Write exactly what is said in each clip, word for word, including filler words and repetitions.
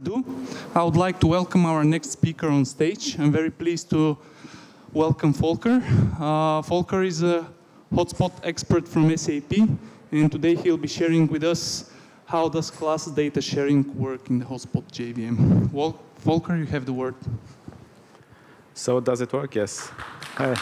ado, I would like to welcome our next speaker on stage. I'm very pleased to welcome Volker. Uh, Volker is a hotspot expert from S A P, and today he'll be sharing with us how does class data sharing work in the hotspot J V M. Vol Volker, you have the word. So does it work? Yes. Hi.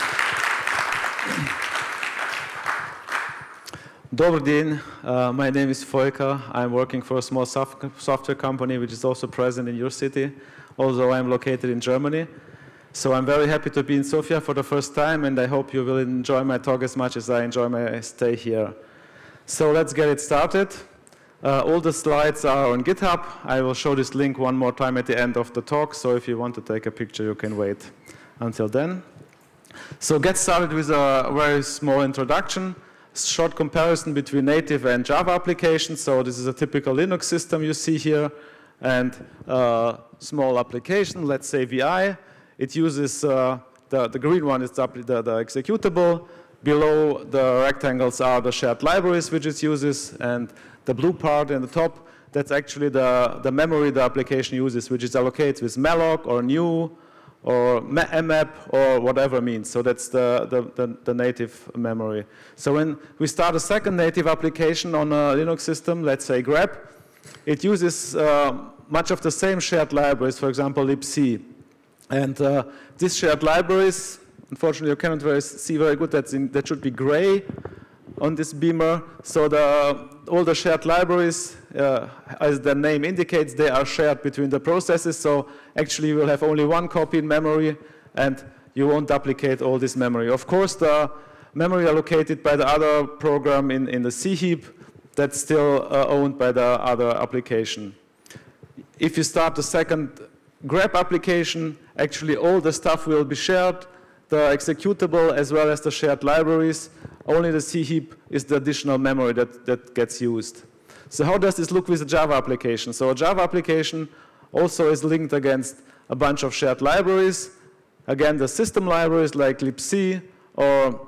Dobar din. Uh, my name is Volker. I'm working for a small soft software company which is also present in your city, although I'm located in Germany. So I'm very happy to be in Sofia for the first time, and I hope you will enjoy my talk as much as I enjoy my stay here. So let's get it started. Uh, all the slides are on GitHub. I will show this link one more time at the end of the talk, so if you want to take a picture, you can wait until then. So get started with a very small introduction. Short comparison between native and Java applications. So this is a typical Linux system you see here, and uh, small application, let's say V I. It uses, uh, the, the green one is the, the, the executable. Below the rectangles are the shared libraries which it uses, and the blue part in the top, that's actually the, the memory the application uses, which is allocated with malloc or new or mmap or whatever means. So that's the, the, the, the native memory. So when we start a second native application on a Linux system, let's say grep, it uses uh, much of the same shared libraries, for example, libc. And uh, these shared libraries, unfortunately you cannot very see very good, that's in, that should be gray on this beamer. So the, all the shared libraries, uh, as the name indicates, they are shared between the processes. So actually you will have only one copy in memory, and you won't duplicate all this memory. Of course, the memory allocated by the other program in, in the C heap, that's still uh, owned by the other application. If you start the second grep application, actually all the stuff will be shared, the executable as well as the shared libraries. Only the C heap is the additional memory that, that gets used. So how does this look with a Java application? So a Java application also is linked against a bunch of shared libraries. Again, the system libraries like libc or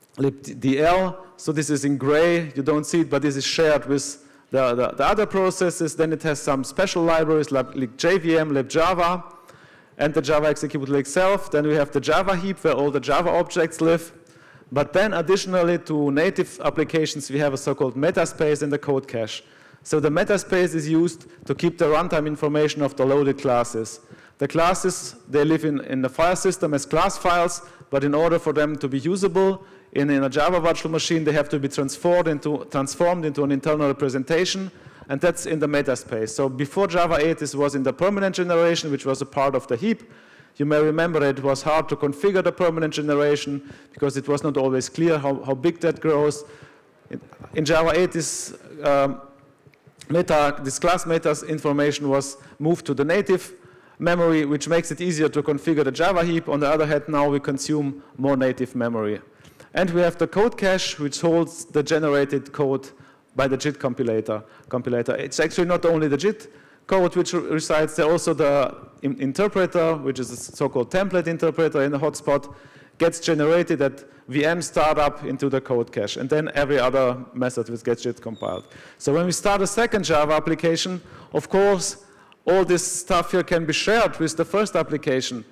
libdl. So this is in gray. You don't see it, but this is shared with the, the, the other processes. Then it has some special libraries like libjvm, libjava, and the Java executable itself. Then we have the Java heap where all the Java objects live. But then additionally to native applications, we have a so-called metaspace in the code cache. So the metaspace is used to keep the runtime information of the loaded classes. The classes, they live in, in the file system as class files, but in order for them to be usable in, in a Java virtual machine, they have to be transformed into, transformed into an internal representation, and that's in the metaspace. So before Java eight, this was in the permanent generation, which was a part of the heap. You may remember that it was hard to configure the permanent generation because it was not always clear how, how big that grows. In, in Java eight, this, um, meta, this class metas information was moved to the native memory, which makes it easier to configure the Java heap. On the other hand, now we consume more native memory. And we have the code cache, which holds the generated code by the JIT compilator. compilator. It's actually not only the JIT code which resides there, also the in interpreter, which is a so-called template interpreter in the hotspot, gets generated at V M startup into the code cache, and then every other method which gets JIT compiled. So when we start a second Java application, of course, all this stuff here can be shared with the first application.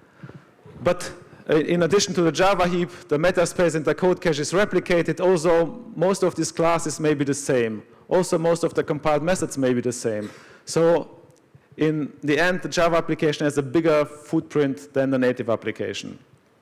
But in addition to the Java heap, the metaspace and the code cache is replicated. Also, most of these classes may be the same. Also, most of the compiled methods may be the same. So in the end, the Java application has a bigger footprint than the native application.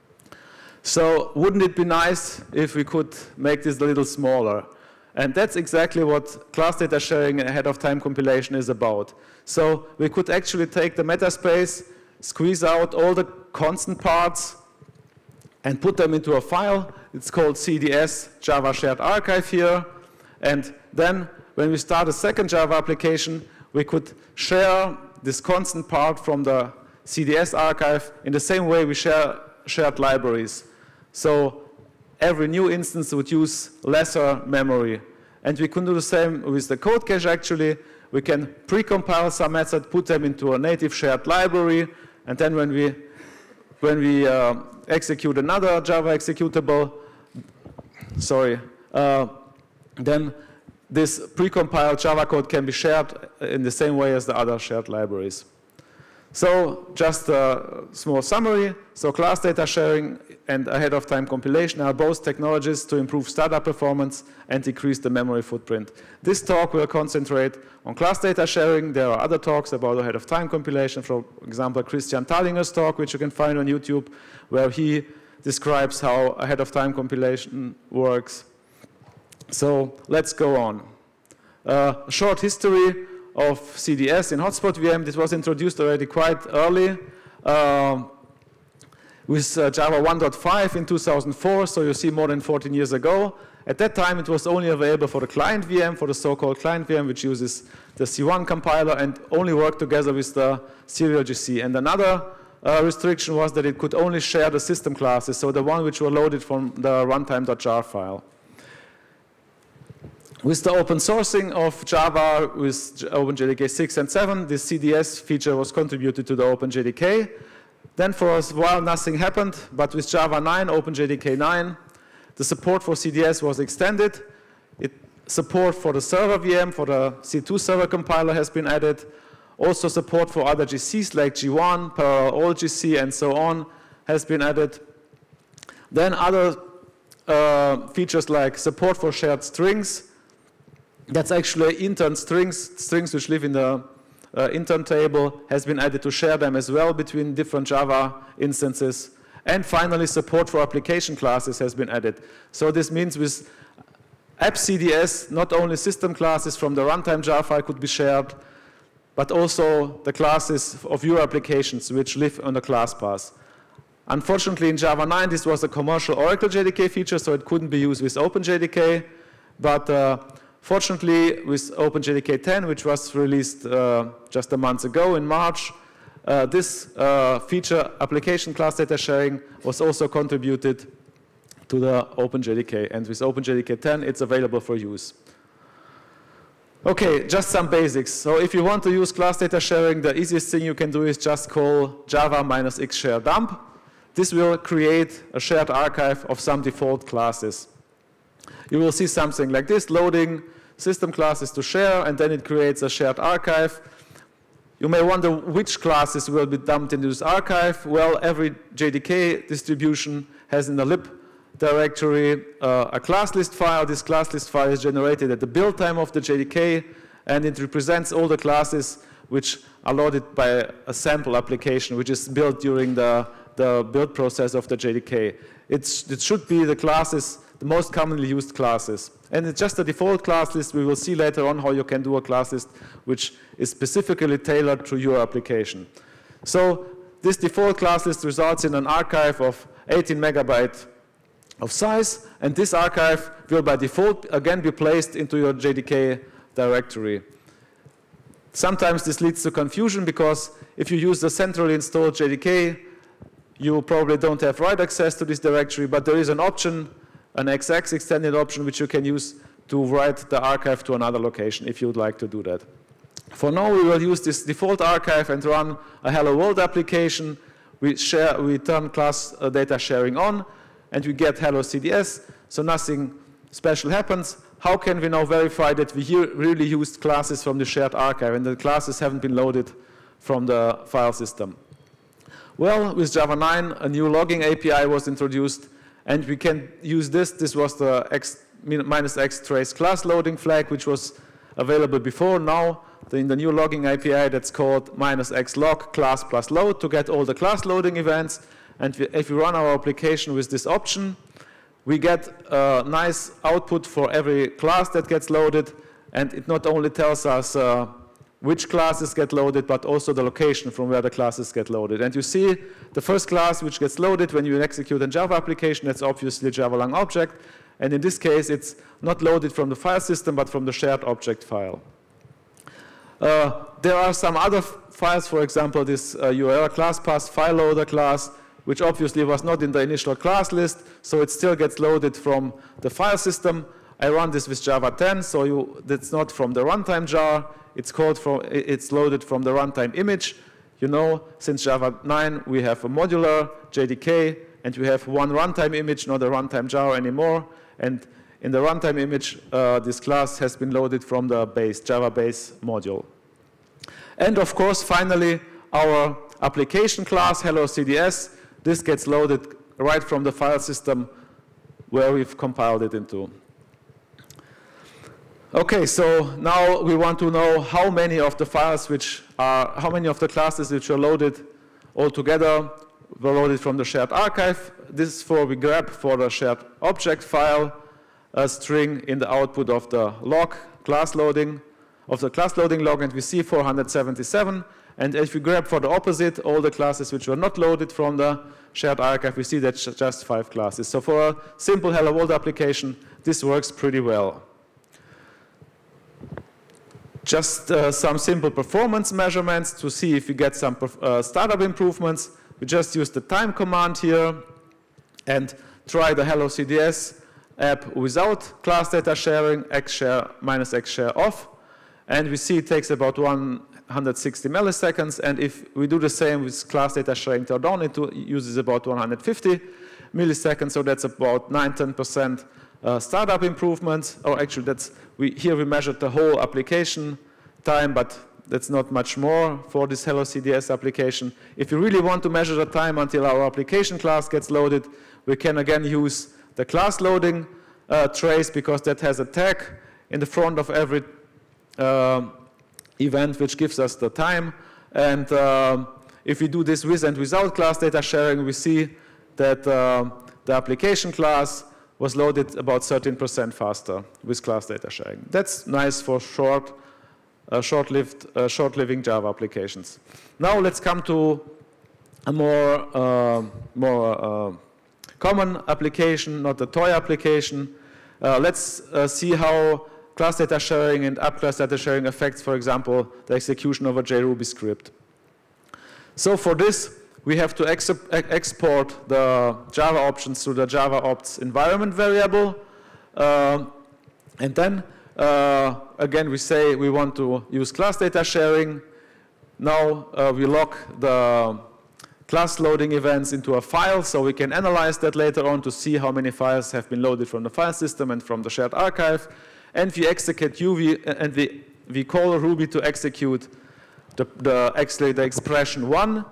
So wouldn't it be nice if we could make this a little smaller? And that's exactly what class data sharing ahead of time compilation is about. So we could actually take the metaspace, squeeze out all the constant parts, and put them into a file. It's called C D S, Java Shared Archive here. And then when we start a second Java application, we could share this constant part from the C D S archive in the same way we share shared libraries. So every new instance would use lesser memory. And we can do the same with the code cache actually. We can pre-compile some methods, put them into a native shared library, and then when we, when we uh, execute another Java executable, sorry, uh, then this precompiled Java code can be shared in the same way as the other shared libraries. So just a small summary. So class data sharing and ahead of time compilation are both technologies to improve startup performance and decrease the memory footprint. This talk will concentrate on class data sharing. There are other talks about ahead of time compilation, for example, Christian Thalinger's talk, which you can find on YouTube, where he describes how ahead of time compilation works. So let's go on. Uh, a short history of C D S in Hotspot V M. This was introduced already quite early uh, with uh, Java one point five in two thousand four, so you see more than fourteen years ago. At that time, it was only available for the client V M, for the so-called client V M, which uses the C one compiler and only worked together with the serial G C. And another uh, restriction was that it could only share the system classes, so the one which were loaded from the runtime.jar file. With the open sourcing of Java with OpenJDK six and seven, this C D S feature was contributed to the OpenJDK. Then for a while nothing happened, but with Java nine, OpenJDK nine, the support for C D S was extended. It, support for the server V M, for the C two server compiler has been added. Also support for other G Cs like G one, Parallel All G C, and so on has been added. Then other uh, features like support for shared strings. That's actually intern strings, strings which live in the uh, intern table, has been added to share them as well between different Java instances. And finally, support for application classes has been added. So this means with app C D S, not only system classes from the runtime jar file could be shared, but also the classes of your applications which live on the class path. Unfortunately, in Java nine, this was a commercial Oracle J D K feature, so it couldn't be used with OpenJDK. But uh, fortunately, with OpenJDK ten, which was released uh, just a month ago in March, uh, this uh, feature, application class data sharing, was also contributed to the OpenJDK. And with OpenJDK ten, it's available for use. Okay, just some basics. So if you want to use class data sharing, the easiest thing you can do is just call java minus x share dump. This will create a shared archive of some default classes. You will see something like this, loading system classes to share, and then it creates a shared archive. You may wonder which classes will be dumped into this archive. Well, every J D K distribution has in the lib directory uh, a class list file. This class list file is generated at the build time of the J D K, and it represents all the classes which are loaded by a sample application, which is built during the, the build process of the J D K. It's, it should be the classes, the most commonly used classes. And it's just a default class list. We will see later on how you can do a class list which is specifically tailored to your application. So this default class list results in an archive of eighteen megabyte of size, and this archive will by default again be placed into your J D K directory. Sometimes this leads to confusion because if you use the centrally installed J D K, you probably don't have write access to this directory, but there is an option, an X X extended option, which you can use to write the archive to another location if you would like to do that. For now, we will use this default archive and run a Hello World application. We, share, we turn class uh, data sharing on, and we get Hello C D S, so nothing special happens. How can we now verify that we really used classes from the shared archive and the classes haven't been loaded from the file system? Well, with Java nine, a new logging A P I was introduced, and we can use this. This was the X, minus X trace class loading flag, which was available before. Now, in the new logging A P I, that's called minus X log class plus load to get all the class loading events. And if we run our application with this option, we get a nice output for every class that gets loaded. And it not only tells us uh, which classes get loaded, but also the location from where the classes get loaded. And you see the first class which gets loaded when you execute a Java application, that's obviously a Java lang object. And in this case, it's not loaded from the file system, but from the shared object file. Uh, there are some other files, for example, this uh, U R L class path file loader class, which obviously was not in the initial class list, so it still gets loaded from the file system. I run this with Java ten, so you, that's not from the runtime jar. It's called from, it's loaded from the runtime image. You know, since Java nine, we have a modular J D K, and we have one runtime image, not a runtime jar anymore. And in the runtime image, uh, this class has been loaded from the base, Java base module. And of course, finally, our application class, Hello C D S, this gets loaded right from the file system where we've compiled it into. Okay, so now we want to know how many of the files which are, how many of the classes which are loaded all together were loaded from the shared archive. This is for, we grab for the shared object file a string in the output of the log, class loading, of the class loading log, and we see four hundred seventy-seven. And if we grab for the opposite, all the classes which were not loaded from the shared archive, we see that's just five classes. So for a simple Hello World application, this works pretty well. Just uh, some simple performance measurements to see if we get some uh, startup improvements. We just use the time command here and try the Hello C D S app without class data sharing, xshare minus xshare off. And we see it takes about one hundred sixty milliseconds. And if we do the same with class data sharing turned on, it uses about one hundred fifty milliseconds. So that's about nine to ten percent uh, startup improvements. Or actually, that's we, here we measured the whole application time, but that's not much more for this Hello C D S application. If you really want to measure the time until our application class gets loaded, we can again use the class loading uh, trace, because that has a tag in the front of every uh, event which gives us the time. And uh, if we do this with and without class data sharing, we see that uh, the application class was loaded about thirteen percent faster with class data sharing. That's nice for short, uh, short-lived, uh, short-living Java applications. Now let's come to a more, uh, more uh, common application, not a toy application. Uh, let's uh, see how class data sharing and app class data sharing affects, for example, the execution of a JRuby script. So for this, we have to ex export the Java options to the Java opts environment variable. Uh, and then, uh, again, we say we want to use class data sharing. Now uh, we lock the class loading events into a file, so we can analyze that later on to see how many files have been loaded from the file system and from the shared archive. And we execute U V, and we, we call Ruby to execute the, the, actually the expression one.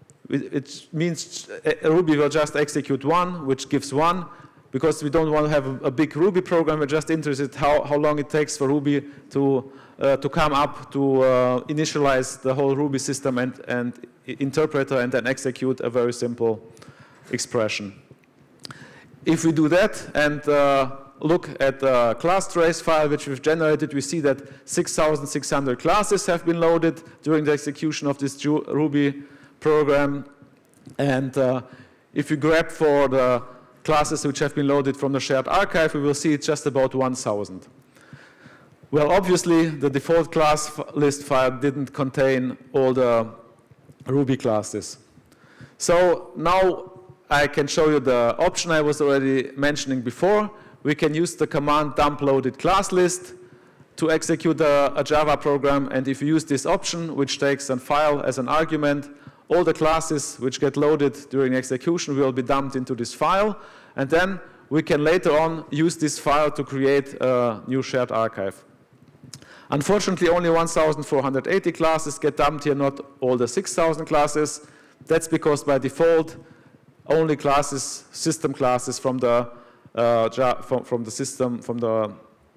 It means Ruby will just execute one, which gives one, because we don't want to have a, a big Ruby program. We're just interested how, how long it takes for Ruby to, uh, to come up to uh, initialize the whole Ruby system and, and interpreter and then execute a very simple expression. If we do that and uh, look at the class trace file which we've generated, we see that six thousand six hundred classes have been loaded during the execution of this Ruby program. And uh, if we grab for the classes which have been loaded from the shared archive, we will see it's just about one thousand. Well, obviously, the default class list file didn't contain all the Ruby classes. So now I can show you the option I was already mentioning before. We can use the command dump loaded class list to execute a, a Java program. And if you use this option, which takes a file as an argument, all the classes which get loaded during execution will be dumped into this file. And then we can later on use this file to create a new shared archive. Unfortunately, only one thousand four hundred eighty classes get dumped here, not all the six thousand classes. That's because by default, only classes, system classes from the uh, from, from the system, from the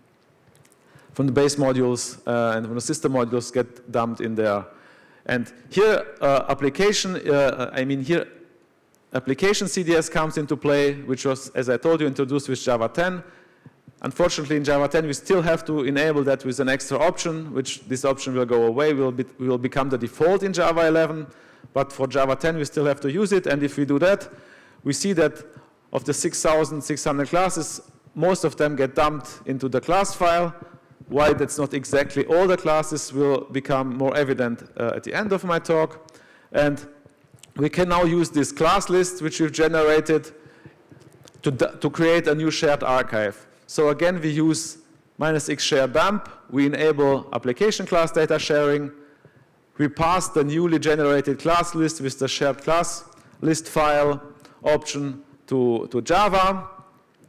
from the base modules uh, and from the system modules get dumped in there. And here, uh, application, uh, I mean here, application C D S comes into play, which was, as I told you, introduced with Java ten. Unfortunately, in Java ten, we still have to enable that with an extra option, which this option will go away. Will be, will become the default in Java eleven. But for Java ten, we still have to use it. And if we do that, we see that of the six thousand six hundred classes, most of them get dumped into the class file. Why that's not exactly all the classes will become more evident uh, at the end of my talk. And we can now use this class list, which we've generated, to, to create a new shared archive. So again, we use minus x share dump. We enable application class data sharing. We pass the newly generated class list with the shared class list file option to, to Java.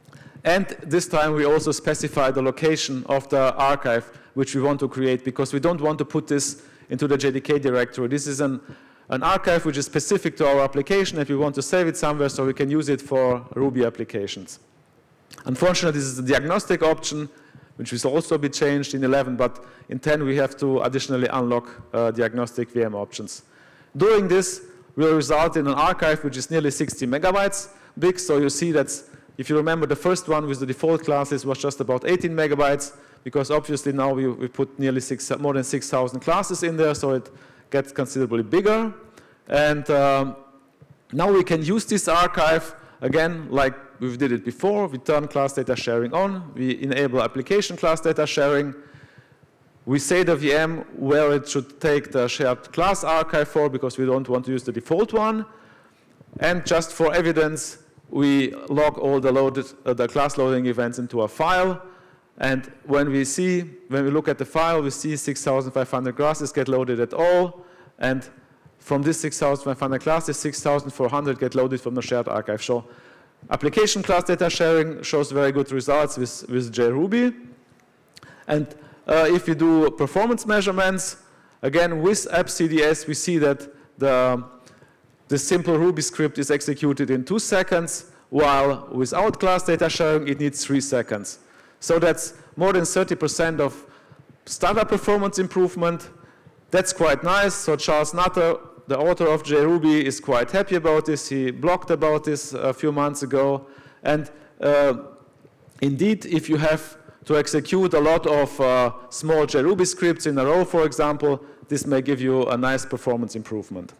And this time we also specify the location of the archive which we want to create, because we don't want to put this into the J D K directory. This is an, an archive which is specific to our application, and we want to save it somewhere so we can use it for Ruby applications. Unfortunately, this is the diagnostic option, which will also be changed in eleven, but in ten we have to additionally unlock uh, diagnostic V M options. Doing this will result in an archive which is nearly sixty megabytes big, so you see that if you remember, the first one with the default classes was just about eighteen megabytes, because obviously now we, we put nearly six, more than six thousand classes in there, so it gets considerably bigger. And um, now we can use this archive again like we did it before. We turn class data sharing on, we enable application class data sharing, we say the V M where it should take the shared class archive for, because we don't want to use the default one, and just for evidence we log all the, loaded, uh, the class loading events into a file, and when we see, when we look at the file, we see six thousand five hundred classes get loaded at all, and from this six thousand five hundred classes, six thousand four hundred get loaded from the shared archive. So application class data sharing shows very good results with, with JRuby. And uh, if we do performance measurements, again with AppCDS, we see that the The simple Ruby script is executed in two seconds, while without class data sharing, it needs three seconds. So that's more than thirty percent of startup performance improvement. That's quite nice. So Charles Nutter, the author of JRuby, is quite happy about this. He blogged about this a few months ago. And uh, indeed, if you have to execute a lot of uh, small JRuby scripts in a row, for example, this may give you a nice performance improvement.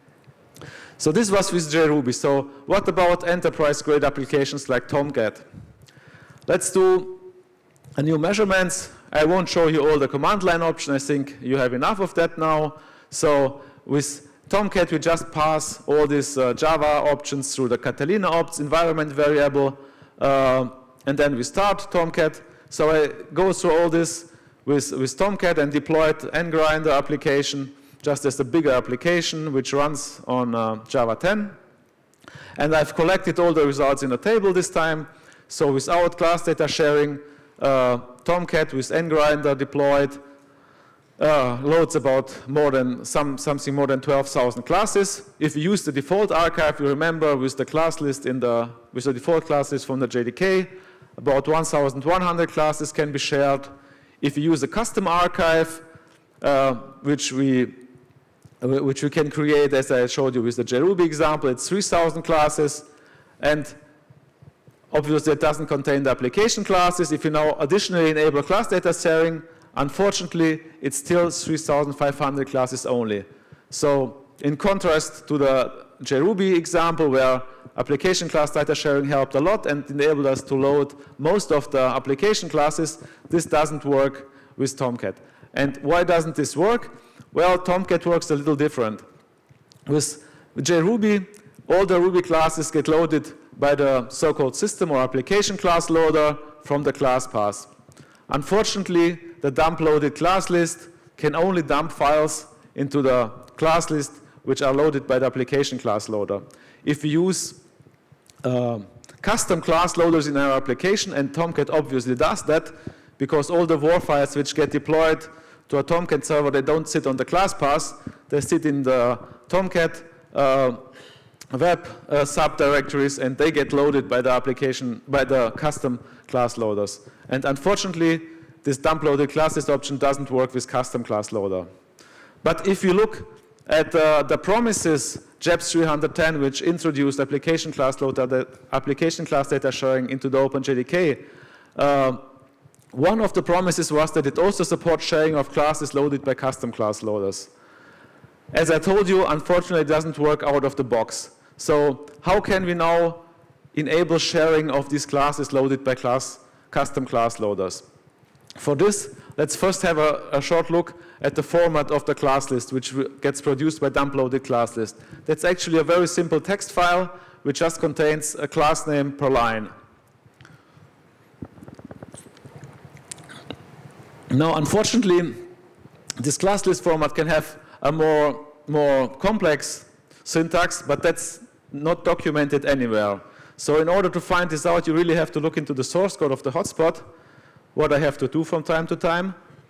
So this was with JRuby. So what about enterprise-grade applications like Tomcat? Let's do a new measurements. I won't show you all the command line options. I think you have enough of that now. So with Tomcat, we just pass all these uh, Java options through the Catalina ops environment variable, uh, and then we start Tomcat. So I go through all this with, with Tomcat and deployed ngrinder application, just as a bigger application which runs on uh, Java ten. And I've collected all the results in a table this time. So without class data sharing, uh, Tomcat with ngrinder deployed uh, loads about more than some, something more than twelve thousand classes. If you use the default archive, you remember with the class list in the with the default class list from the J D K, about one thousand one hundred classes can be shared. If you use a custom archive, uh, which we which we can create, as I showed you with the JRuby example, it's three thousand classes, and obviously it doesn't contain the application classes. If you now additionally enable class data sharing, unfortunately, it's still three thousand five hundred classes only. So in contrast to the JRuby example, where application class data sharing helped a lot and enabled us to load most of the application classes, this doesn't work with Tomcat. And why doesn't this work? Well, Tomcat works a little different. With JRuby, all the Ruby classes get loaded by the so-called system or application class loader from the class path. Unfortunately, the dump loaded class list can only dump files into the class list which are loaded by the application class loader. If we use uh, custom class loaders in our application, and Tomcat obviously does that, because all the war files which get deployed to a Tomcat server, they don't sit on the class path, they sit in the Tomcat uh, web uh, subdirectories, and they get loaded by the application, by the custom class loaders. And unfortunately, this dump loaded classes option doesn't work with custom class loader. But if you look at uh, the promises J E P S three ten, which introduced application class loader, the application class data sharing into the OpenJDK, uh, one of the promises was that it also supports sharing of classes loaded by custom class loaders. As I told you, unfortunately, it doesn't work out of the box. So how can we now enable sharing of these classes loaded by class, custom class loaders? For this, let's first have a, a short look at the format of the class list, which gets produced by dump loaded class list. That's actually a very simple text file, which just contains a class name per line. Now, unfortunately, this class list format can have a more, more complex syntax, but that's not documented anywhere. So in order to find this out, you really have to look into the source code of the hotspot, what I have to do from time to time.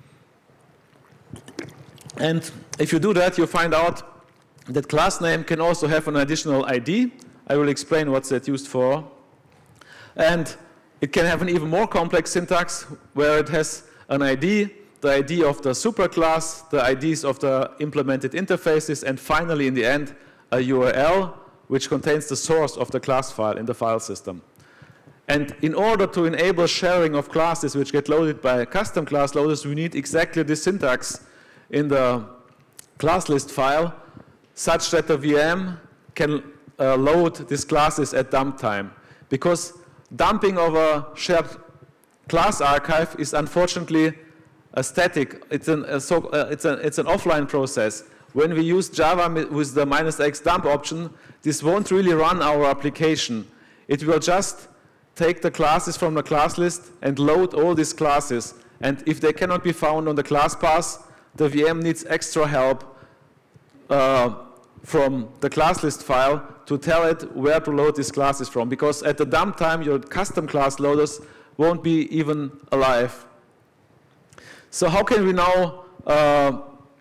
And if you do that, you find out that class name can also have an additional I D. I will explain what's that used for. And it can have an even more complex syntax where it has an I D, the I D of the superclass, the I Ds of the implemented interfaces, and finally, in the end, a U R L which contains the source of the class file in the file system. And in order to enable sharing of classes which get loaded by custom class loaders, we need exactly this syntax in the class list file such that the V M can uh, load these classes at dump time. Because dumping of a shared class archive is unfortunately a static, it's an, a so, uh, it's, a, it's an offline process. When we use Java with the minus X dump option, this won't really run our application. It will just take the classes from the class list and load all these classes. And if they cannot be found on the class path, the V M needs extra help uh, from the class list file to tell it where to load these classes from. Because at the dump time, your custom class loaders won't be even alive. So how can we now uh,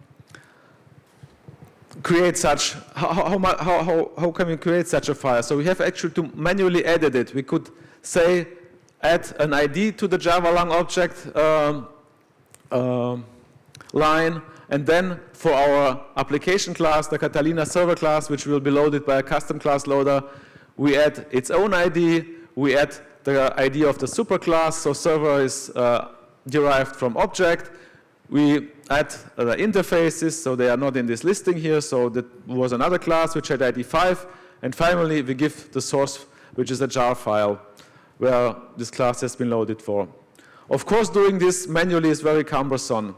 create such, how, how, how, how can we create such a file? So we have actually to manually edit it. We could say add an I D to the Java lang object um, uh, line, and then for our application class, the Catalina server class, which will be loaded by a custom class loader, we add its own I D, we add the I D of the superclass, so server is uh, derived from object. We add uh, the interfaces, so they are not in this listing here, so that was another class which had I D five, and finally we give the source, which is a jar file where this class has been loaded for. Of course, doing this manually is very cumbersome,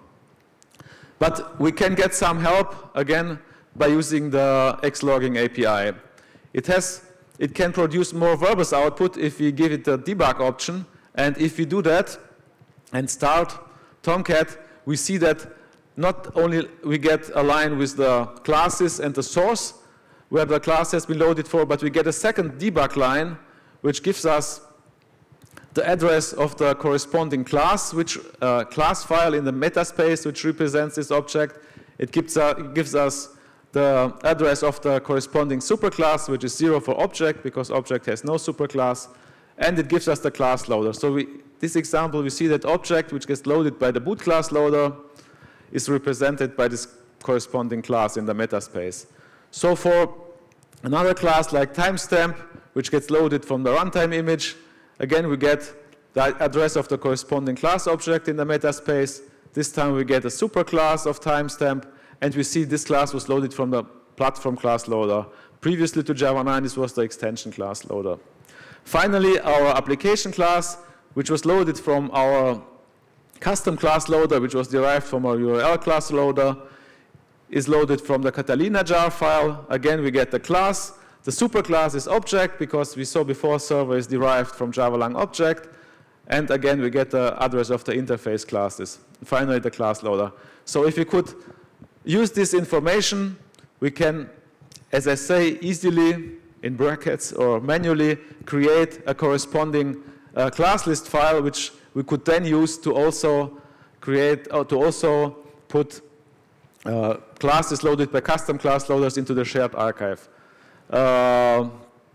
but we can get some help, again, by using the Xlogging A P I. It has, it can produce more verbose output if we give it the debug option, and if we do that and start Tomcat, we see that not only we get a line with the classes and the source where the class has been loaded for, but we get a second debug line which gives us the address of the corresponding class, which uh, class file in the meta space which represents this object. It gives, uh, it gives us the address of the corresponding superclass, which is zero for object because object has no superclass, and it gives us the class loader. So we, this example, we see that object which gets loaded by the boot class loader is represented by this corresponding class in the meta space. So for another class like timestamp, which gets loaded from the runtime image, again we get the address of the corresponding class object in the meta space. This time we get a superclass of timestamp, and we see this class was loaded from the platform class loader. Previously to Java nine, this was the extension class loader. Finally, our application class, which was loaded from our custom class loader, which was derived from our U R L class loader, is loaded from the Catalina jar file. Again, we get the class. The superclass is object, because we saw before server is derived from Java lang object. And again, we get the address of the interface classes. Finally, the class loader. So if we could use this information, we can, as I say, easily, in brackets or manually, create a corresponding uh, class list file, which we could then use to also create, or to also put uh, classes loaded by custom class loaders into the shared archive. Uh,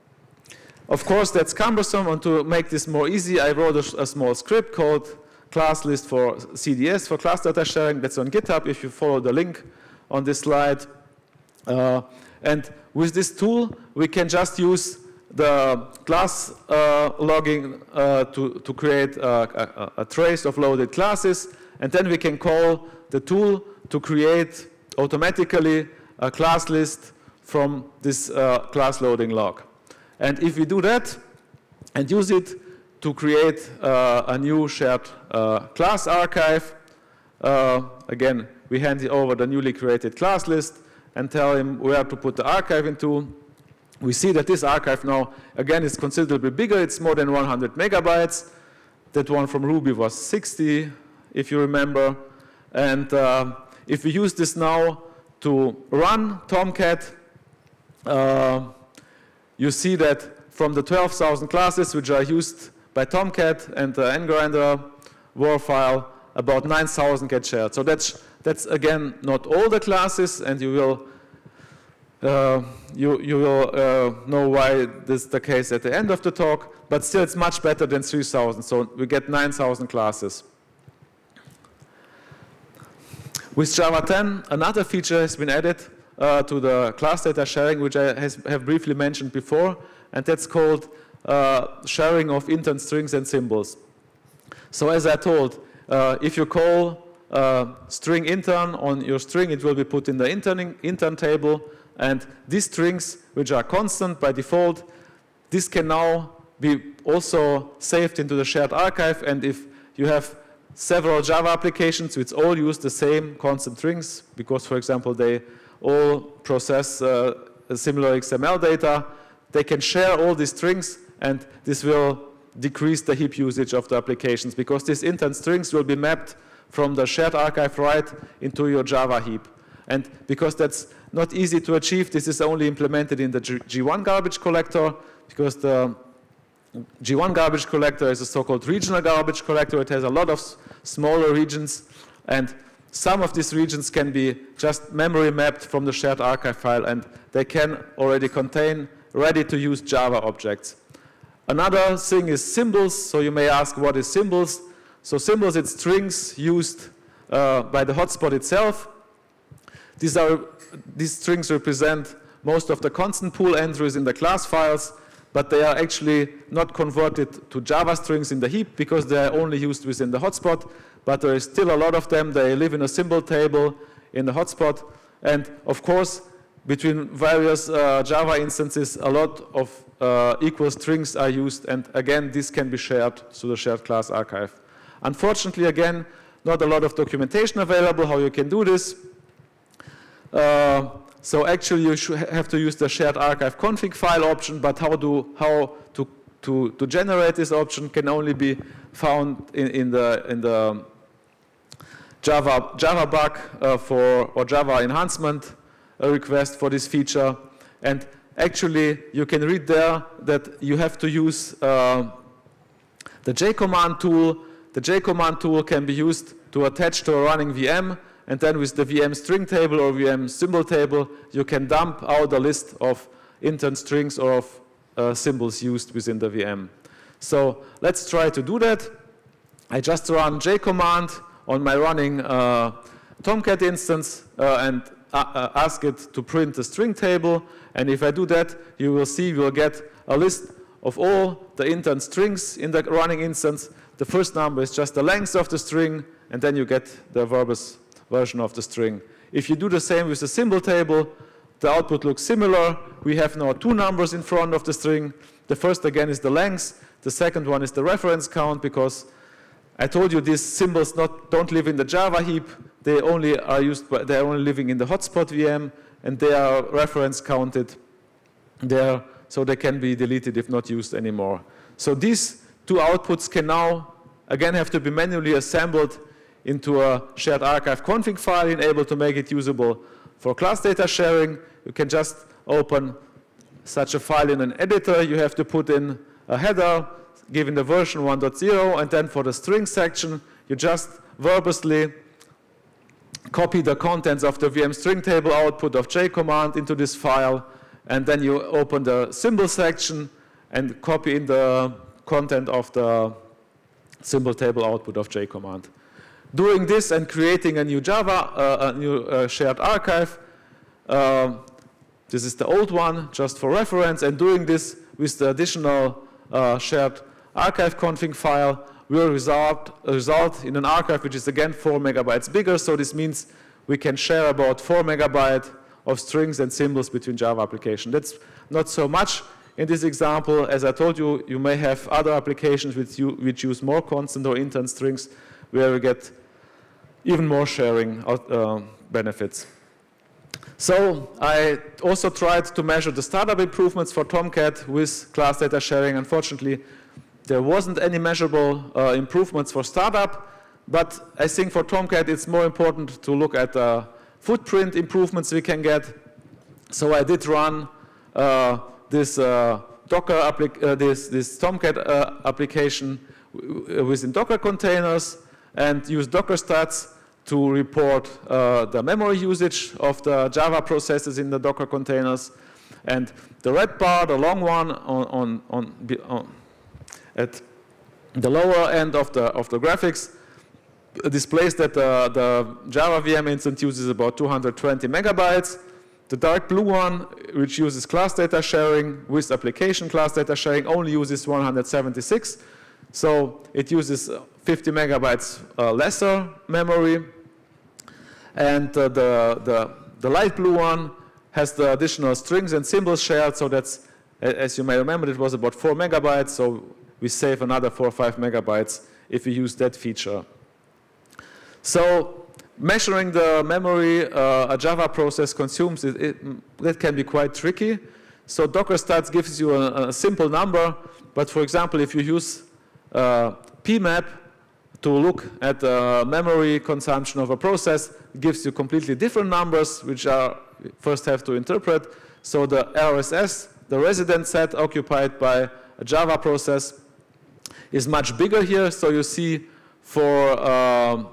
of course, that's cumbersome, and to make this more easy, I wrote a, a small script called class list for C D S, for class data sharing. That's on GitHub if you follow the link on this slide. Uh, and with this tool, we can just use the class uh, logging uh, to, to create a, a, a trace of loaded classes, and then we can call the tool to create automatically a class list from this uh, class loading log. And if we do that and use it to create uh, a new shared uh, class archive, uh, again, we hand it over the newly created class list and tell him where to put the archive into. We see that this archive now, again, is considerably bigger. It's more than one hundred megabytes. That one from Ruby was sixty, if you remember. And uh, if we use this now to run Tomcat, uh, you see that from the twelve thousand classes which are used by Tomcat and the Ngrinder war file, about nine thousand get shared. So that's, that's again not all the classes, and you will, uh, you, you will uh, know why this is the case at the end of the talk, but still it's much better than three thousand, so we get nine thousand classes. With Java ten, another feature has been added uh, to the class data sharing, which I has, have briefly mentioned before, and that's called uh, sharing of intern strings and symbols. So as I told, uh, if you call uh, string intern on your string, it will be put in the intern, intern table, and these strings, which are constant by default, this can now be also saved into the shared archive, and if you have several Java applications which all use the same constant strings, because, for example, they all process uh, similar X M L data, they can share all these strings, and this will decrease the heap usage of the applications, because these intern strings will be mapped from the shared archive right into your Java heap. And because that's not easy to achieve, this is only implemented in the G one garbage collector, because the G one garbage collector is a so-called regional garbage collector. It has a lot of smaller regions, and some of these regions can be just memory mapped from the shared archive file, and they can already contain ready-to-use Java objects. Another thing is symbols. So you may ask, what is symbols? So symbols, it's strings used uh, by the hotspot itself. These, are, these strings represent most of the constant pool entries in the class files, but they are actually not converted to Java strings in the heap because they are only used within the hotspot, but there is still a lot of them. They live in a symbol table in the hotspot, and of course, between various uh, Java instances, a lot of uh, equal strings are used, and again, this can be shared to the shared class archive. Unfortunately, again, not a lot of documentation available how you can do this. Uh, So actually, you should have to use the shared archive config file option, but how, do, how to, to, to generate this option can only be found in, in the, in the Java, Java bug uh, for, or Java enhancement uh, request for this feature. And actually, you can read there that you have to use uh, the J-command tool. The J-command tool can be used to attach to a running V M, and then with the V M string table or V M symbol table, you can dump out a list of intern strings or of uh, symbols used within the V M. So let's try to do that. I just run J-command on my running uh, Tomcat instance uh, and uh, ask it to print the string table. And if I do that, you will see you'll get a list of all the intern strings in the running instance. The first number is just the length of the string, and then you get the verbose version of the string. If you do the same with the symbol table, the output looks similar. We have now two numbers in front of the string. The first, again, is the length. The second one is the reference count, because I told you these symbols not, don't live in the Java heap. They only are used, by, they're only living in the hotspot V M, and they are reference counted there, so they can be deleted if not used anymore. So these two outputs can now, again, have to be manually assembled into a shared archive config file and able to make it usable for class data sharing. You can just open such a file in an editor. You have to put in a header, given the version one point zero, and then for the string section, you just verbosely copy the contents of the V M string table output of J-command into this file, and then you open the symbol section and copy in the content of the symbol table output of J-command. Doing this and creating a new Java, uh, a new uh, shared archive, uh, this is the old one, just for reference, and doing this with the additional uh, shared archive config file will result, result in an archive which is again four megabytes bigger, so this means we can share about four megabytes of strings and symbols between Java applications. That's not so much in this example. As I told you, you may have other applications which, you, which use more constant or intern strings, where we get even more sharing uh, benefits. So I also tried to measure the startup improvements for Tomcat with class data sharing. Unfortunately, there wasn't any measurable uh, improvements for startup, but I think for Tomcat it's more important to look at the footprint improvements we can get. So I did run uh, this uh, Docker uh, this, this Tomcat uh, application within Docker containers and use Docker stats to report uh, the memory usage of the Java processes in the Docker containers. And the red bar, the long one on, on, on, on at the lower end of the, of the graphics, displays that uh, the Java V M instance uses about two hundred twenty megabytes. The dark blue one, which uses class data sharing with application class data sharing, only uses one hundred seventy-six. So it uses fifty megabytes uh, lesser memory. And uh, the, the, the light blue one has the additional strings and symbols shared. So that's, as you may remember, it was about four megabytes. So we save another four or five megabytes if we use that feature. So measuring the memory uh, a Java process consumes, it, it, that can be quite tricky. So Docker stats gives you a, a simple number, but for example, if you use uh, P map to look at the memory consumption of a process, it gives you completely different numbers, which are first have to interpret. So the R S S, the resident set occupied by a Java process, is much bigger here. So you see for uh,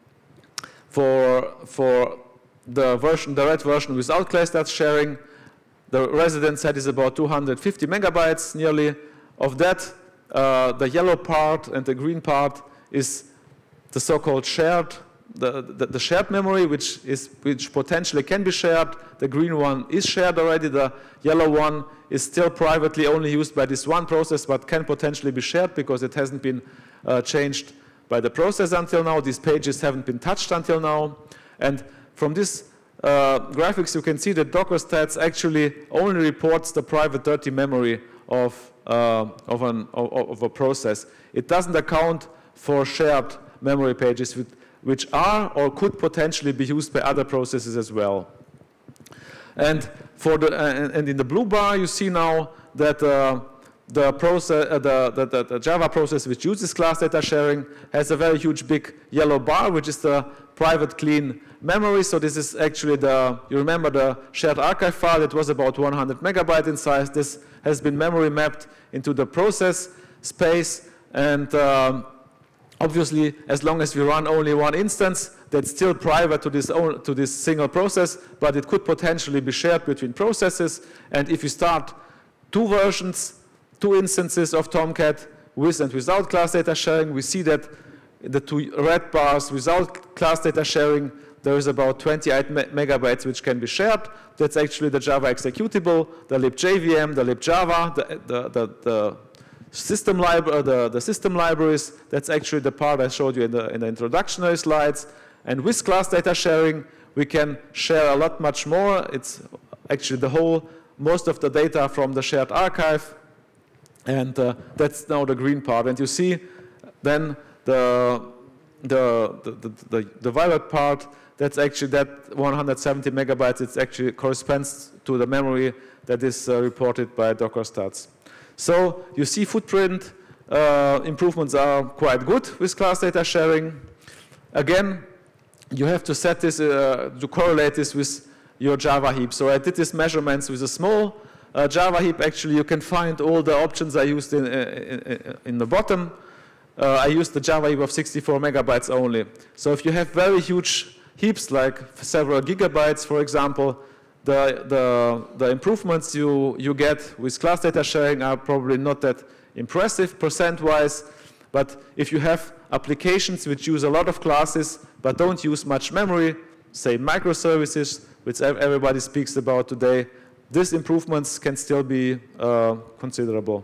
For, for the version, the red version without class data sharing, the resident set is about two hundred fifty megabytes nearly. Of that, uh, the yellow part and the green part is the so-called shared, the, the, the shared memory, which, is, which potentially can be shared. The green one is shared already. The yellow one is still privately only used by this one process, but can potentially be shared because it hasn't been uh, changed by the process until now. These pages haven't been touched until now. And from this uh, graphics, you can see that Docker stats actually only reports the private dirty memory of, uh, of, an, of, of a process. It doesn't account for shared memory pages with, which are or could potentially be used by other processes as well. And, for the, uh, and in the blue bar, you see now that uh, The, process, uh, the, the, the Java process which uses class data sharing has a very huge big yellow bar, which is the private clean memory. So this is actually the, you remember the shared archive file, it was about one hundred megabyte in size. This has been memory mapped into the process space. And um, obviously, as long as we run only one instance, that's still private to this, own, to this single process, but it could potentially be shared between processes. And if you start two versions, two instances of Tomcat with and without class data sharing, we see that the two red bars without class data sharing, there is about twenty-eight me megabytes which can be shared. That's actually the Java executable, the libjvm, the libjava, the, the, the, the, system, libra the, the system libraries. That's actually the part I showed you in the, in the introductory slides. And with class data sharing, we can share a lot much more. It's actually the whole, most of the data from the shared archive. And uh, that's now the green part. And you see then the, the, the, the, the violet part, that's actually that one hundred seventy megabytes, it actually corresponds to the memory that is uh, reported by Docker stats. So you see footprint uh, improvements are quite good with class data sharing. Again, you have to set this, uh, to correlate this with your Java heap. So I did these measurements with a small Uh, Java heap. Actually, you can find all the options I used in, in, in the bottom. Uh, I used the Java heap of sixty-four megabytes only. So if you have very huge heaps, like several gigabytes, for example, the, the, the improvements you, you get with class data sharing are probably not that impressive percent-wise. But if you have applications which use a lot of classes but don't use much memory, say microservices, which everybody speaks about today, these improvements can still be uh, considerable.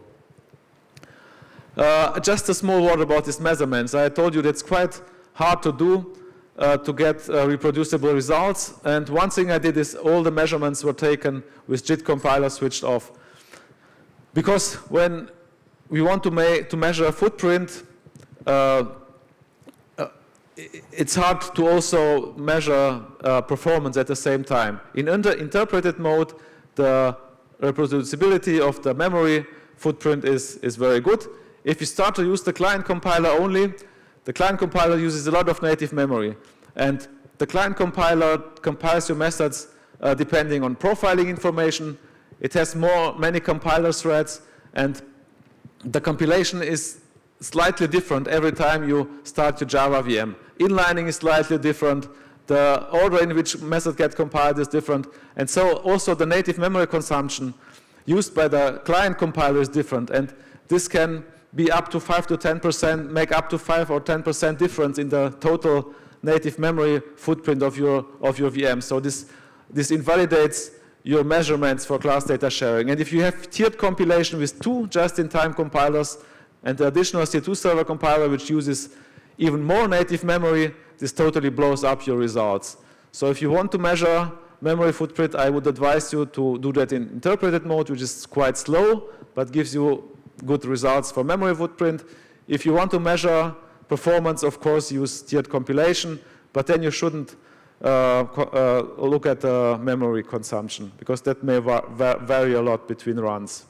Uh, just a small word about these measurements. I told you that's quite hard to do uh, to get uh, reproducible results. And one thing I did is all the measurements were taken with JIT compiler switched off. Because when we want to, ma to measure a footprint, uh, uh, it's hard to also measure uh, performance at the same time. In under interpreted mode, the reproducibility of the memory footprint is, is very good. If you start to use the client compiler only, the client compiler uses a lot of native memory. And the client compiler compiles your methods uh, depending on profiling information. It has more, many compiler threads, And the compilation is slightly different every time you start your Java V M. Inlining is slightly different. The order in which method gets compiled is different. And so also the native memory consumption used by the client compiler is different. And this can be up to five to ten percent, make up to five or ten percent difference in the total native memory footprint of your, of your V M. So this, this invalidates your measurements for class data sharing. And if you have tiered compilation with two just-in-time compilers and the additional C two server compiler which uses even more native memory, this totally blows up your results. So if you want to measure memory footprint, I would advise you to do that in interpreted mode, which is quite slow, but gives you good results for memory footprint. If you want to measure performance, of course, use tiered compilation, but then you shouldn't uh, uh, look at uh, memory consumption, because that may va va vary a lot between runs.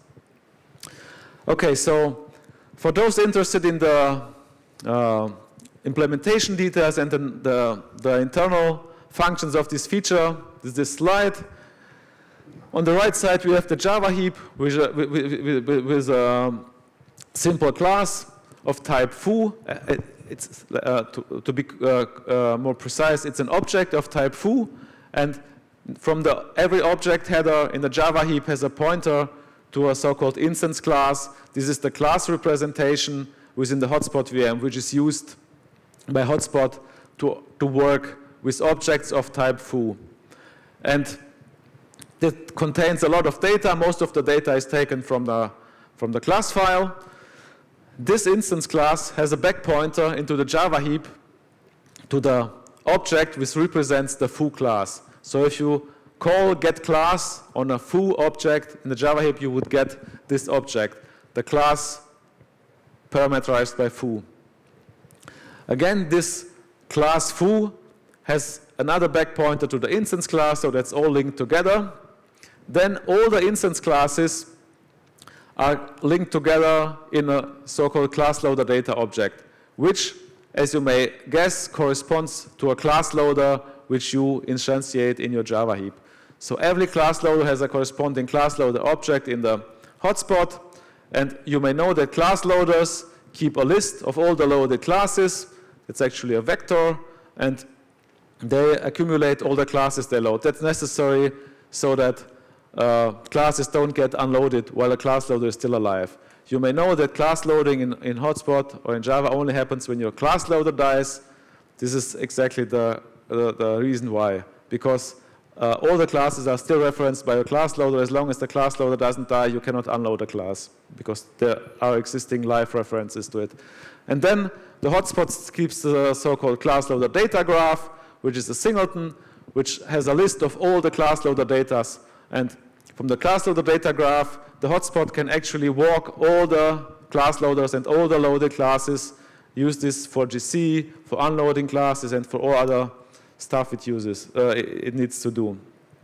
Okay, so for those interested in the uh, implementation details and the, the, the internal functions of this feature, this is this slide. On the right side, we have the Java heap with a, with, with, with a simple class of type foo. Uh, it's, uh, to, to be uh, uh, more precise, it's an object of type foo, and from the every object header in the Java heap has a pointer to a so-called instance class. This is the class representation within the hotspot V M, which is used by hotspot to, to work with objects of type foo. And that contains a lot of data. Most of the data is taken from the, from the class file. This instance class has a back pointer into the Java heap to the object which represents the foo class. So if you call get class on a foo object in the Java heap, you would get this object, the class parameterized by foo. Again, this class foo has another back pointer to the instance class, so that's all linked together. Then all the instance classes are linked together in a so-called class loader data object, which, as you may guess, corresponds to a class loader which you instantiate in your Java heap. So every class loader has a corresponding class loader object in the hotspot, and you may know that class loaders keep a list of all the loaded classes. It's actually a vector, and they accumulate all the classes they load. That's necessary so that uh, classes don't get unloaded while a class loader is still alive. You may know that class loading in, in hotspot or in Java only happens when your class loader dies. This is exactly the, the, the reason why, because uh, all the classes are still referenced by your class loader. As long as the class loader doesn't die, you cannot unload a class, because there are existing live references to it. And then the hotspot keeps the so-called class loader data graph, which is a singleton, which has a list of all the class loader datas. And from the class loader data graph, the hotspot can actually walk all the class loaders and all the loaded classes, use this for G C, for unloading classes, and for all other stuff it uses, uh, it, it needs to do.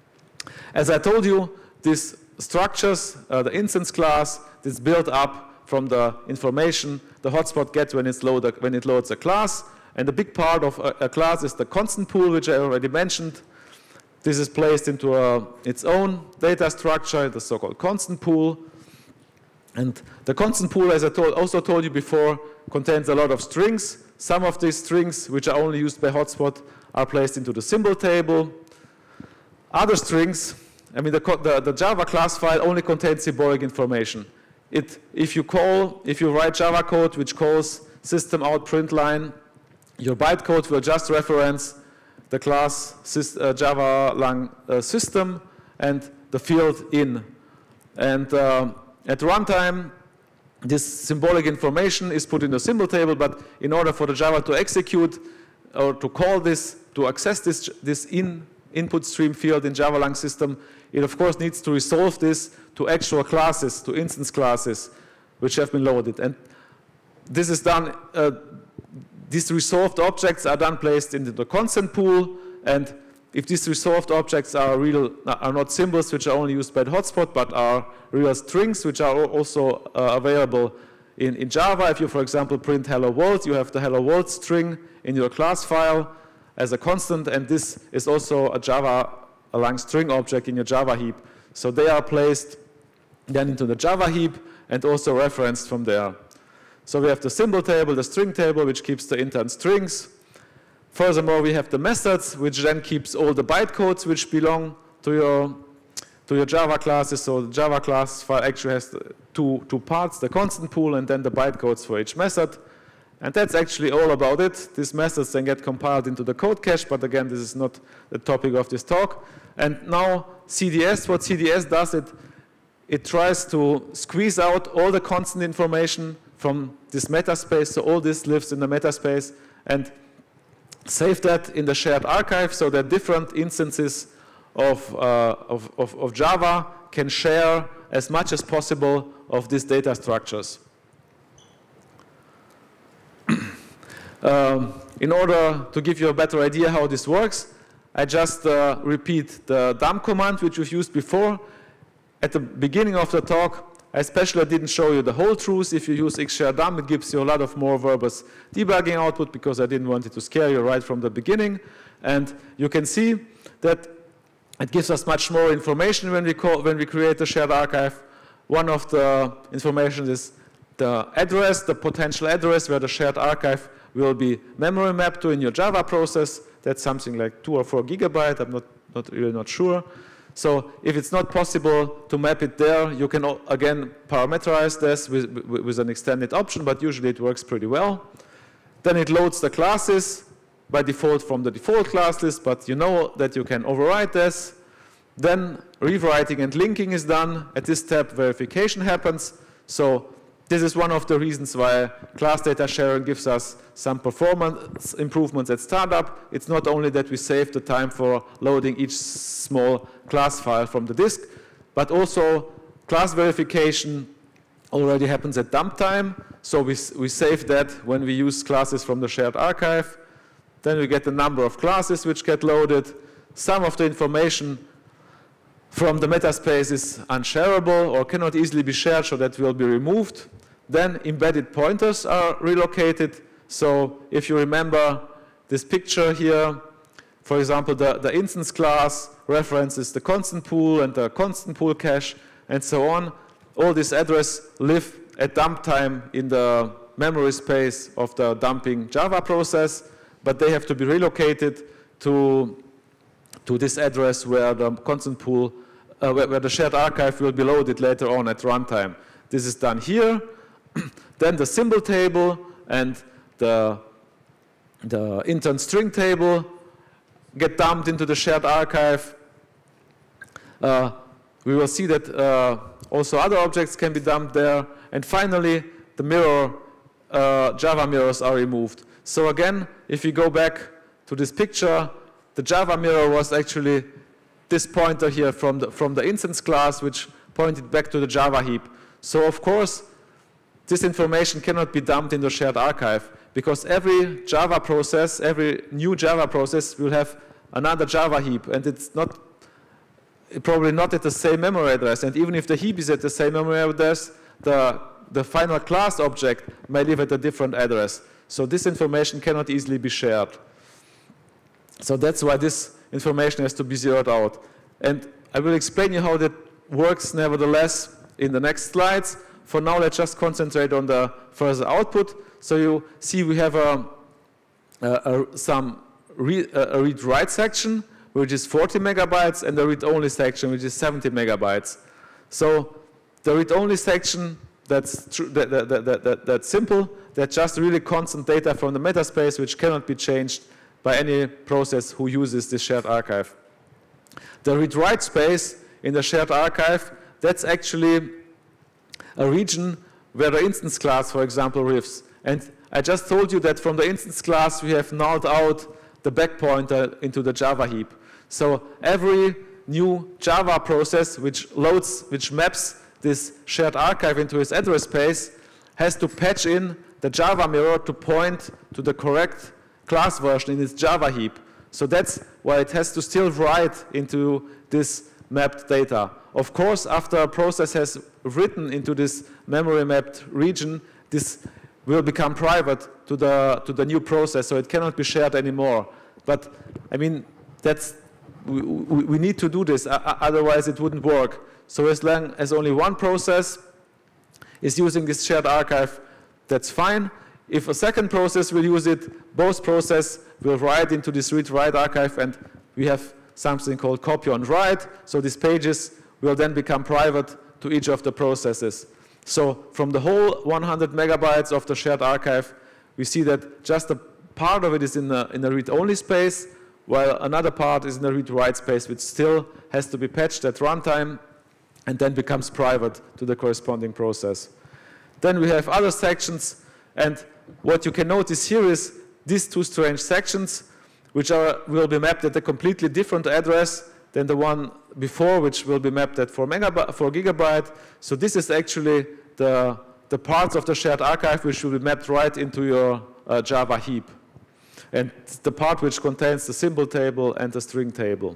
As I told you, these structures, uh, the instance class, is built up from the information the hotspot gets when, it's load, when it loads a class. And a big part of a, a class is the constant pool, which I already mentioned. This is placed into a, its own data structure, the so-called constant pool. And the constant pool, as I told, also told you before, contains a lot of strings. Some of these strings, which are only used by hotspot, are placed into the symbol table. Other strings, I mean, the, the, the Java class file only contains symbolic information. It, if you call, if you write Java code which calls system out println, your bytecode will just reference the class uh, Java lang uh, system and the field in. And uh, at runtime, this symbolic information is put in the symbol table, but in order for the Java to execute or to call this, to access this, this in input stream field in Java lang system, it of course needs to resolve this to actual classes, to instance classes, which have been loaded. And this is done, uh, these resolved objects are then placed into the constant pool, and if these resolved objects are real, are not symbols which are only used by the hotspot, but are real strings which are also uh, available in, in Java. If you, for example, print hello world, you have the hello world string in your class file as a constant, and this is also a Java lang string object in your Java heap. So they are placed then into the Java heap, and also referenced from there. So we have the symbol table, the string table, which keeps the int and strings. Furthermore, we have the methods, which then keeps all the bytecodes which belong to your, to your Java classes. So the Java class file actually has two, two parts, the constant pool and then the bytecodes for each method. And that's actually all about it. These methods then get compiled into the code cache, but again, this is not the topic of this talk. And now C D S, what C D S does, it, it tries to squeeze out all the constant information from this metaspace, so all this lives in the metaspace, and save that in the shared archive so that different instances of, uh, of, of, of Java can share as much as possible of these data structures. um, in order to give you a better idea how this works, I just uh, repeat the dump command which we've used before. At the beginning of the talk, I especially didn't show you the whole truth. If you use xshare_dump, it gives you a lot of more verbose debugging output because I didn't want it to scare you right from the beginning. And you can see that it gives us much more information when we, call, when we create the shared archive. One of the information is the address, the potential address where the shared archive will be memory mapped to in your Java process. That's something like two or four gigabyte. I'm not, not really not sure. So if it's not possible to map it there, you can, again, parameterize this with, with an extended option, but usually it works pretty well. Then it loads the classes by default from the default class list, but you know that you can override this. Then rewriting and linking is done. At this step, verification happens. So this is one of the reasons why class data sharing gives us some performance improvements at startup. It's not only that we save the time for loading each small class file from the disk, but also class verification already happens at dump time. So we, we save that when we use classes from the shared archive. Then we get the number of classes which get loaded. Some of the information from the metaspace is unshareable or cannot easily be shared, so that will be removed. Then embedded pointers are relocated. So if you remember this picture here, for example, the, the instance class references the constant pool and the constant pool cache and so on. All these addresses live at dump time in the memory space of the dumping Java process, but they have to be relocated to, to this address where the constant pool, uh, where, where the shared archive will be loaded later on at runtime. This is done here. Then the symbol table and the, the intern string table get dumped into the shared archive. Uh, we will see that uh, also other objects can be dumped there. And finally, the mirror, uh, Java mirrors are removed. So again, if you go back to this picture, the Java mirror was actually this pointer here from the, from the instance class, which pointed back to the Java heap. So of course, this information cannot be dumped in the shared archive because every Java process, every new Java process will have another Java heap, and it's not probably not at the same memory address. And even if the heap is at the same memory address, the, the final class object may live at a different address. So this information cannot easily be shared. So that's why this information has to be zeroed out. And I will explain you how that works nevertheless in the next slides. For now, let's just concentrate on the further output. So you see we have a, a, a, some read, a read-write section, which is forty megabytes, and a read-only section, which is seventy megabytes. So the read-only section, that's, true, that, that, that, that, that's simple. That's just really constant data from the metaspace, which cannot be changed by any process who uses this shared archive. The read-write space in the shared archive, that's actually a region where the instance class, for example, lives. And I just told you that from the instance class, we have nulled out the back pointer into the Java heap. So every new Java process which loads, which maps this shared archive into its address space has to patch in the Java mirror to point to the correct class version in its Java heap. So that's why it has to still write into this mapped data. Of course, after a process has written into this memory mapped region, this will become private to the, to the new process, so it cannot be shared anymore. But, I mean, that's, we, we, we need to do this, otherwise it wouldn't work. So as long as only one process is using this shared archive, that's fine. If a second process will use it, both processes will write into this read-write archive, and we have something called copy on write. So these pages will then become private to each of the processes. So from the whole one hundred megabytes of the shared archive, we see that just a part of it is in the, in the read-only space, while another part is in the read-write space, which still has to be patched at runtime and then becomes private to the corresponding process. Then we have other sections, and what you can notice here is these two strange sections, which are, will be mapped at a completely different address than the one before, which will be mapped at four gigabyte. So this is actually the, the parts of the shared archive which will be mapped right into your uh, Java heap. And the part which contains the symbol table and the string table.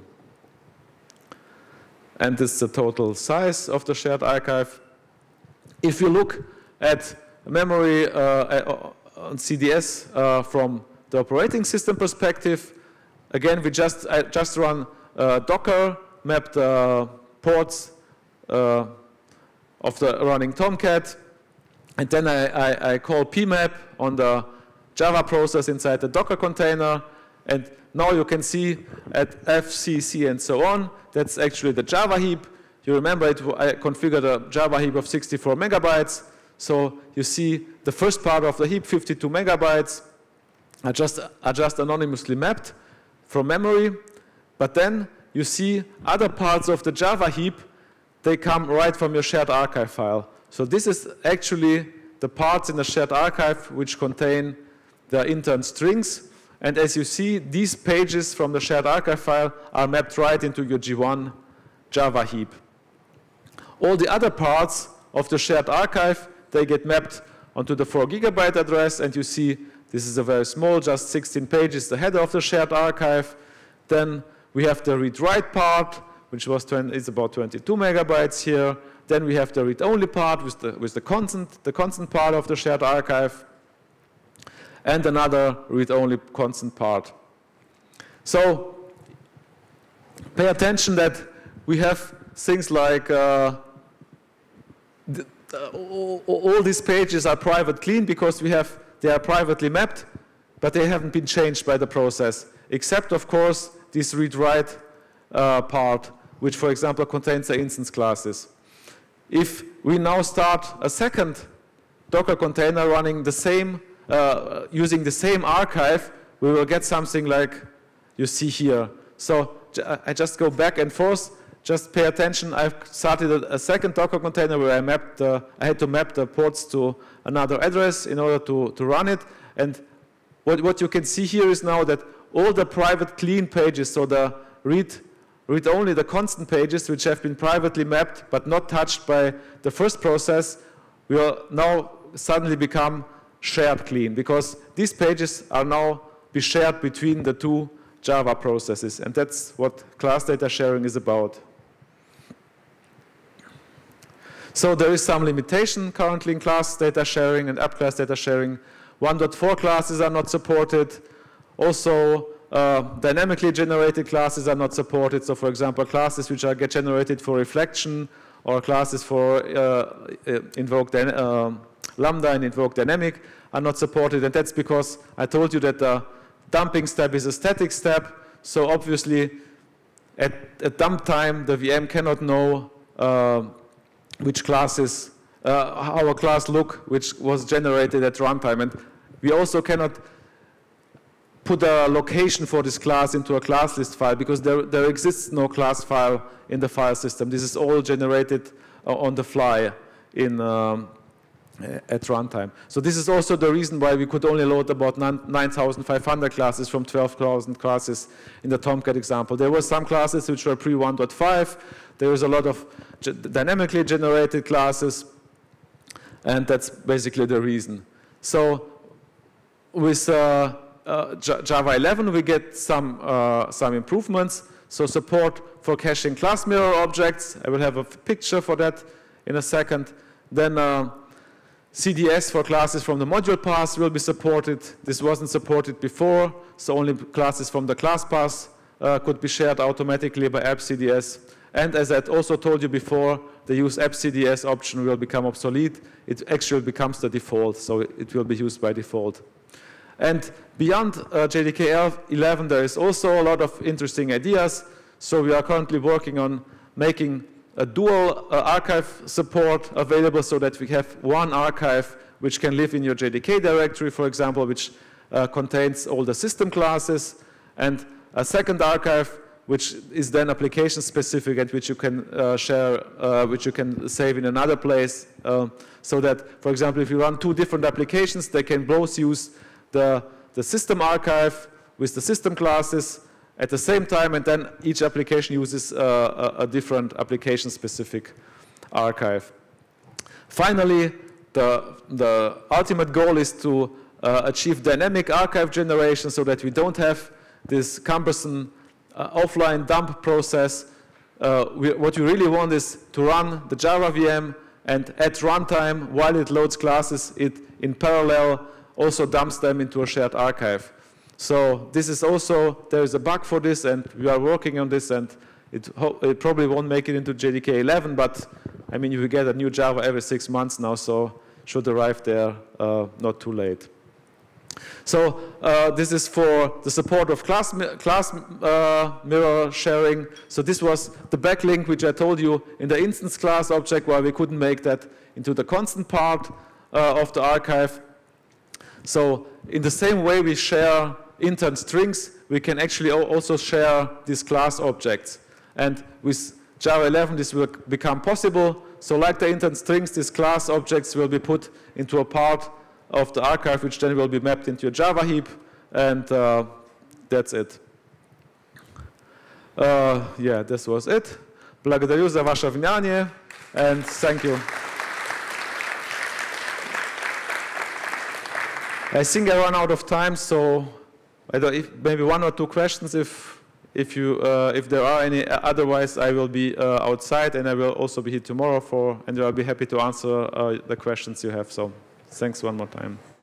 And this is the total size of the shared archive. If you look at memory uh, on C D S uh, from the operating system perspective, again, we just, I just run uh, Docker, mapped uh, ports uh, of the running Tomcat, and then I, I, I call pmap on the Java process inside the Docker container, and now you can see at F, C, C, and so on, that's actually the Java heap. You remember it, I configured a Java heap of sixty-four megabytes, so you see the first part of the heap, fifty-two megabytes, are just, are just anonymously mapped from memory, but then you see other parts of the Java heap, they come right from your shared archive file. So this is actually the parts in the shared archive which contain the intern strings, and as you see, these pages from the shared archive file are mapped right into your G one Java heap. All the other parts of the shared archive, they get mapped onto the four gigabyte address, and you see this is a very small, just sixteen pages, the header of the shared archive. Then we have the read-write part, which was is about twenty-two megabytes here. Then we have the read-only part with the, with the constant, the constant part of the shared archive, and another read-only constant part. So pay attention that we have things like uh, the, uh, all, all these pages are private clean because we have they are privately mapped, but they haven't been changed by the process, except of course this read-write uh, part, which for example contains the instance classes. If we now start a second Docker container running the same Uh, using the same archive, we will get something like you see here. So I just go back and forth. Just pay attention. I've started a, a second Docker container where I mapped. Uh, I had to map the ports to another address in order to to run it. And what what you can see here is now that all the private clean pages, so the read read only the constant pages which have been privately mapped but not touched by the first process, will now suddenly become shared clean, because these pages are now be shared between the two Java processes, and that's what class data sharing is about. So there is some limitation currently in class data sharing and app class data sharing. one point four classes are not supported. Also, uh, dynamically generated classes are not supported. So for example, classes which are get generated for reflection, or classes for uh, invoke uh, Lambda and invoke dynamic are not supported, and that's because I told you that the dumping step is a static step, so obviously at, at dump time the V M cannot know uh, which classes, uh, how a class look which was generated at runtime, and we also cannot put a location for this class into a class list file because there, there exists no class file in the file system. This is all generated uh, on the fly in um, at runtime. So this is also the reason why we could only load about nine thousand five hundred classes from twelve thousand classes in the Tomcat example. There were some classes which were pre one point five. There was a lot of dynamically generated classes, and that's basically the reason. So with uh, uh, Java eleven, we get some, uh, some improvements. So support for caching class mirror objects. I will have a picture for that in a second. Then uh, C D S for classes from the module path will be supported. This wasn't supported before, so only classes from the class path uh, could be shared automatically by app C D S. And as I also told you before, the use app C D S option will become obsolete. It actually becomes the default, so it will be used by default. And beyond uh, J D K eleven, there is also a lot of interesting ideas. So we are currently working on making a dual uh, archive support available so that we have one archive which can live in your J D K directory, for example, which uh, contains all the system classes, and a second archive which is then application specific and which you can uh, share, uh, which you can save in another place, uh, so that, for example, if you run two different applications, they can both use the, the system archive with the system classes at the same time, and then each application uses uh, a, a different application-specific archive. Finally, the, the ultimate goal is to uh, achieve dynamic archive generation so that we don't have this cumbersome uh, offline dump process. Uh, we, what we really want is to run the Java V M, and at runtime, while it loads classes, it in parallel also dumps them into a shared archive. So this is also, there is a bug for this, and we are working on this, and it, it probably won't make it into J D K eleven, but I mean, you get a new Java every six months now, so should arrive there uh, not too late. So uh, this is for the support of class, class uh, mirror sharing. So this was the backlink which I told you in the instance class object, where we couldn't make that into the constant part uh, of the archive. So in the same way we share intern strings, we can actually also share these class objects. And with Java eleven, this will become possible. So like the intern strings, these class objects will be put into a part of the archive, which then will be mapped into a Java heap. And uh, that's it. Uh, yeah, this was it. Благодарю за ваше внимание, and thank you. I think I run out of time, so I don't, if, maybe one or two questions if, if, you, uh, if there are any. Otherwise, I will be uh, outside, and I will also be here tomorrow, for, and I'll be happy to answer uh, the questions you have. So thanks one more time.